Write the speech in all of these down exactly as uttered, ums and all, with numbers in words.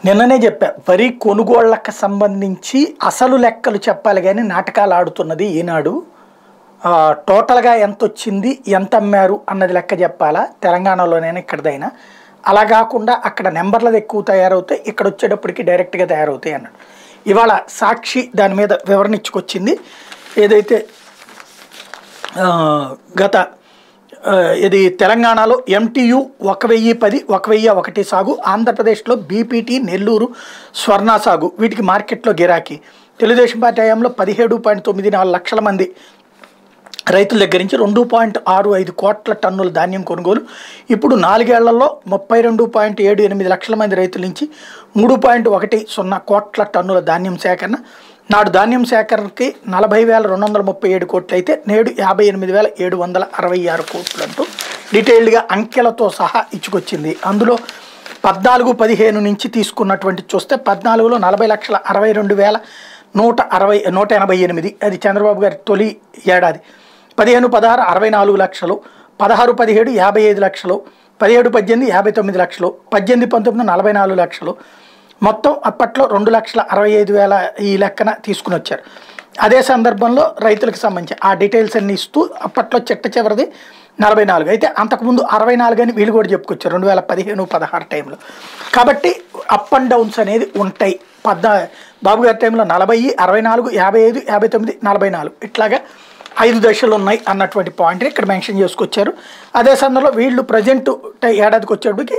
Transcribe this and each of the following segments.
నిన్ననే చెప్పా, వరి కొనుగోళ్లకు సంబంధించి అసలు లెక్కలు చెప్పాలి కానీ నాటకాలు ఆడుతున్నది ఈనాడు. టోటల్గా ఎంత వచ్చింది, ఎంత అమ్మారు అన్నది లెక్క చెప్పాలా, తెలంగాణలోనైనా ఇక్కడదైనా. అలా కాకుండా అక్కడ నెంబర్లది ఎక్కువ తయారవుతాయి, ఇక్కడ వచ్చేటప్పటికి డైరెక్ట్గా తయారవుతాయి అన్నాడు. ఇవాళ సాక్షి దాని మీద వివరణ ఇచ్చుకొచ్చింది. ఏదైతే గత ఇది తెలంగాణలో ఎంటీయు ఒక వెయ్యి పది ఒక వెయ్యి ఒకటి సాగు, ఆంధ్రప్రదేశ్లో బీపీటీ నెల్లూరు స్వర్ణ సాగు, వీటికి మార్కెట్లో గిరాకీ. తెలుగుదేశం పార్టీ హయాంలో పదిహేడు పాయింట్ తొమ్మిది నాలుగు లక్షల మంది రైతుల దగ్గర నుంచి రెండు పాయింట్ ఆరు ఐదు కోట్ల టన్నుల ధాన్యం కొనుగోలు. ఇప్పుడు నాలుగేళ్లలో ముప్పై రెండు పాయింట్ ఏడు ఎనిమిది లక్షల మంది రైతుల నుంచి మూడు పాయింట్ ఒకటి సున్నా కోట్ల టన్నుల ధాన్యం సేకరణ. నాడు ధాన్యం సేకరణకి నలభై వేల రెండు వందల ముప్పై ఏడు కోట్లు అయితే నేడు యాభై ఎనిమిది వేల ఏడు వందల అరవై ఆరు కోట్లు అంటూ డీటెయిల్డ్గా అంకెలతో సహా ఇచ్చుకొచ్చింది. అందులో పద్నాలుగు పదిహేను నుంచి తీసుకున్నటువంటి చూస్తే పద్నాలుగులో నలభై లక్షల అరవై రెండు వేల నూట అరవై నూట ఎనభై ఎనిమిది అది చంద్రబాబు గారి తొలి ఏడాది. పదిహేను పదహారు అరవై నాలుగు లక్షలు, పదహారు పదిహేడు యాభై ఐదు లక్షలు, పదిహేడు పద్దెనిమిది యాభై తొమ్మిది లక్షలు, పద్దెనిమిది పంతొమ్మిది నలభై నాలుగు లక్షలు, మొత్తం అప్పట్లో రెండు లక్షల అరవై ఐదు వేల ఈ లెక్కన తీసుకుని వచ్చారు. అదే సందర్భంలో రైతులకు సంబంధించి ఆ డీటెయిల్స్ అన్ని ఇస్తూ అప్పట్లో చిట్ట చివరిది నలభై నాలుగు అయితే అంతకుముందు అరవై నాలుగు అని వీళ్ళు కూడా చెప్పుకొచ్చారు రెండు వేల పదిహేను పదహారు టైంలో. కాబట్టి అప్ అండ్ డౌన్స్ అనేది ఉంటాయి. పద్నా బాబు గారి టైంలో నలభై అరవై నాలుగు యాభై ఐదు యాభై తొమ్మిది నలభై నాలుగు ఇట్లాగా ఐదు దశలు ఉన్నాయి అన్నటువంటి పాయింట్ని ఇక్కడ మెన్షన్ చేసుకొచ్చారు. అదే సందర్భంలో వీళ్ళు ప్రజెంట్ ఏడాదికి వచ్చేటికి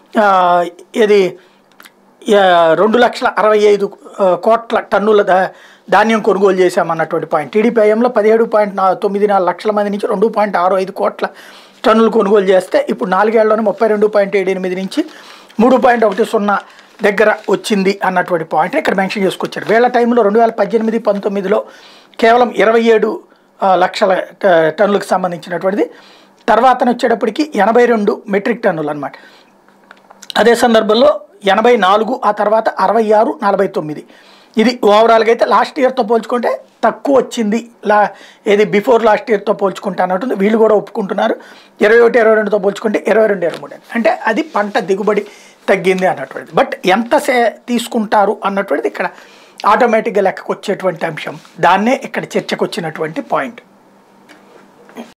ఇది రెండు లక్షల అరవై ఐదు కోట్ల టన్నుల దా ధాన్యం కొనుగోలు చేశామన్నటువంటి పాయింట్. టీడీపీ హయాంలో పదిహేడు పాయింట్ నా తొమ్మిది నాలుగు లక్షల మంది నుంచి రెండు పాయింట్ ఆరు ఐదు కోట్ల టన్నులు కొనుగోలు చేస్తే ఇప్పుడు నాలుగేళ్లలోనే ముప్పై రెండు పాయింట్ ఏడు ఎనిమిది నుంచి మూడు పాయింట్ ఒకటి సున్నా దగ్గర వచ్చింది అన్నటువంటి పాయింట్ని ఇక్కడ మెన్షన్ చేసుకొచ్చారు. వీళ్ళ టైంలో రెండు వేల పద్దెనిమిది పంతొమ్మిదిలో కేవలం ఇరవై ఏడు లక్షల టన్నులకు సంబంధించినటువంటిది, తర్వాత వచ్చేటప్పటికి ఎనభై రెండు మెట్రిక్ టన్నులు అనమాట. అదే సందర్భంలో ఎనభై నాలుగు, ఆ తర్వాత అరవై ఆరు నలభై తొమ్మిది ఇది ఓవరాల్గా అయితే లాస్ట్ ఇయర్తో పోల్చుకుంటే తక్కువ వచ్చింది. లా ఏది బిఫోర్ లాస్ట్ ఇయర్తో పోల్చుకుంటే అన్నట్టు వీళ్ళు కూడా ఒప్పుకుంటున్నారు. ఇరవై ఒకటి ఇరవై రెండుతో పోల్చుకుంటే ఇరవై రెండు ఇరవై మూడు అంటే అది పంట దిగుబడి తగ్గింది అన్నటువంటిది. బట్ ఎంత సే తీసుకుంటారు అన్నటువంటిది ఇక్కడ ఆటోమేటిక్గా లెక్కకు వచ్చేటువంటి అంశం. దాన్నే ఇక్కడ చర్చకు వచ్చినటువంటి పాయింట్.